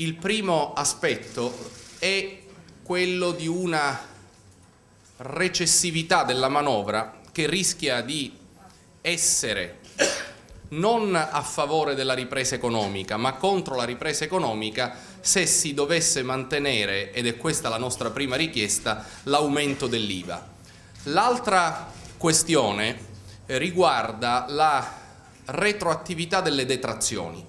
Il primo aspetto è quello di una recessività della manovra che rischia di essere non a favore della ripresa economica, ma contro la ripresa economica se si dovesse mantenere, ed è questa la nostra prima richiesta, l'aumento dell'IVA. L'altra questione riguarda la retroattività delle detrazioni,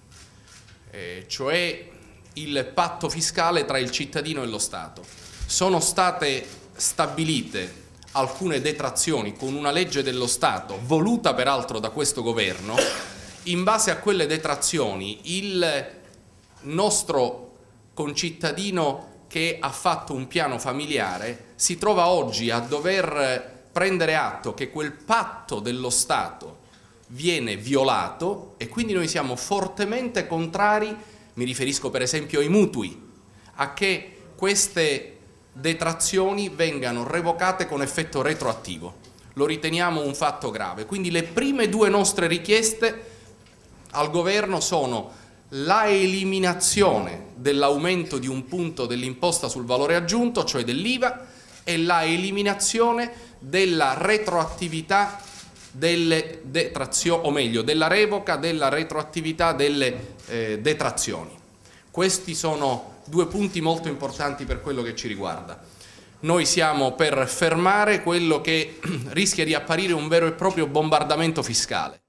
cioè il patto fiscale tra il cittadino e lo Stato. Sono state stabilite alcune detrazioni con una legge dello Stato, voluta peraltro da questo governo. In base a quelle detrazioni il nostro concittadino che ha fatto un piano familiare si trova oggi a dover prendere atto che quel patto dello Stato viene violato e quindi noi siamo fortemente contrari, mi riferisco per esempio ai mutui, a che queste detrazioni vengano revocate con effetto retroattivo. Lo riteniamo un fatto grave. Quindi le prime due nostre richieste al Governo sono la eliminazione dell'aumento di un punto dell'imposta sul valore aggiunto, cioè dell'IVA, e la eliminazione della retroattività delle detrazioni, o meglio, della revoca della retroattività delle detrazioni. Questi sono due punti molto importanti per quello che ci riguarda. Noi siamo per fermare quello che rischia di apparire un vero e proprio bombardamento fiscale.